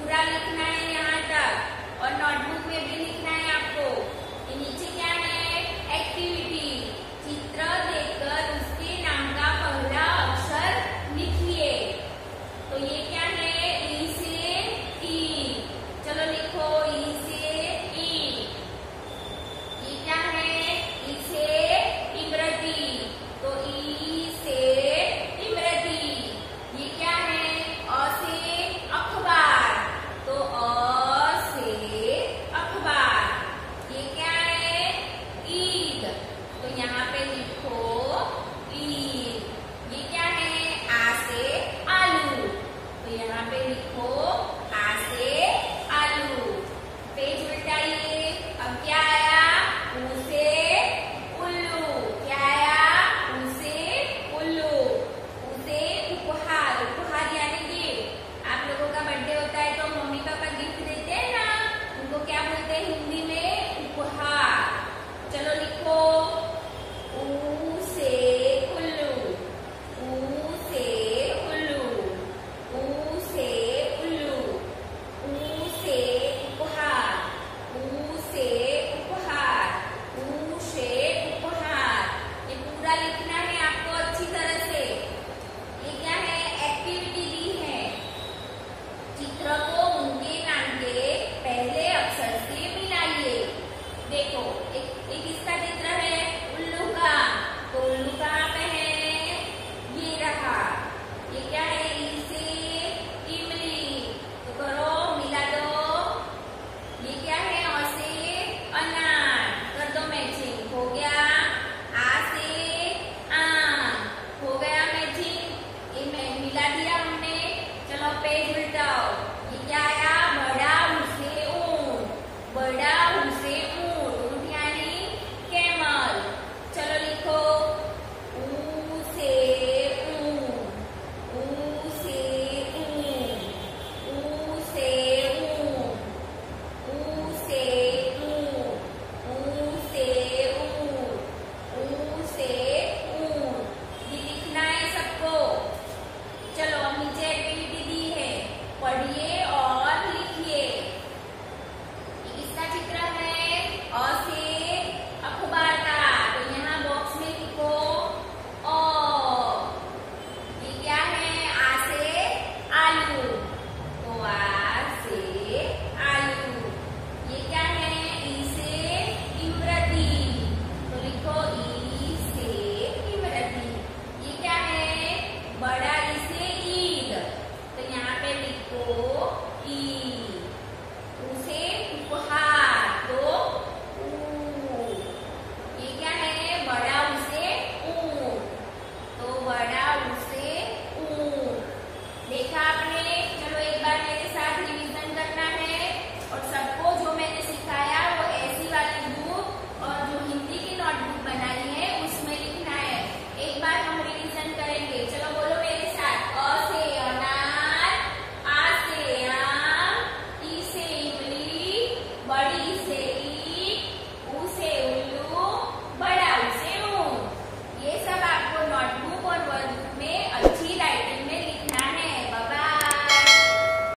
पूरा लिखना है यहाँ तक और नोटबुक में भी लिखना है आपको। ये नीचे क्या है? एक्टिविटी। चित्र देखकर उसके नाम का पहला अक्षर लिखिए। तो ये क्या है? ई से ई। चलो लिखो ई से ई। ये क्या है? ई से इमरती। तो ई से इमरती। ये क्या है? अ से अखबार। तो अ से अखबार। ये क्या है? ईद। तो यहाँ पे लिखो ईद। ये क्या है? आ से आलू। तो यहाँ पे लिखो आ से आलू। पेज उल्टाइए। अब क्या आया? ऊ से उल्लू। क्या आया? ऊ से उल्लू। ऊ से उपहार। उपहार यानी गिफ्ट। आप लोगों का बर्थडे होता है तो मम्मी पापा गिफ्ट देते हैं ना, उनको क्या बोलते हैं हिंदी में? उपहार। चलो लिखो ऊ से उल्लू। ऊ से उल्लू। ऊ से उल्लू। ऊ से उपहार। ऊ से उपहार। ऊ से उपहार। ये पूरा लिखना है आपको अच्छी तरह से। ये क्या है? एक्टिविटी दी है। चित्र को उनके नाम के पहले अक्षर से मिलाइए। देखो एक इसका चित्र है उल्लू का। तो उल्लू कहाँ पे है? ये रहा। ये क्या है? ई से इमली। तो करो, मिला दो। ये क्या है? अ से अनार। कर दो मैचिंग। हो गया। आ से आम। हो गया मैचिंग। ये मिला दिया हमने। चलो पेज उल्टाओ। ये क्या आया? बड़ा ऊ से ऊंट। बड़ा ऊ से ऊंट। ऊंट यानी कैमल। चलो लिखो ऊ से ऊंट। ऊ से ऊंट। ऊ से ऊंट। ऊ से ऊंट। ऊ से ऊंट। ऊ से ऊंट। ये लिखना है सबको। चलो अब नीचे एक्टिविटी दी है, पढ़िए और लिखिए। ये किसका चित्र है? अ से अखबार का। तो यहाँ बॉक्स में लिखो अ। ये क्या है? आ से आलू। तो आ से आलू। ये क्या है? ई से इमरती। तो लिखो ई से इमरती। ये क्या है? बड़ा ई से ईद। तो यहाँ पे लिखो ईद।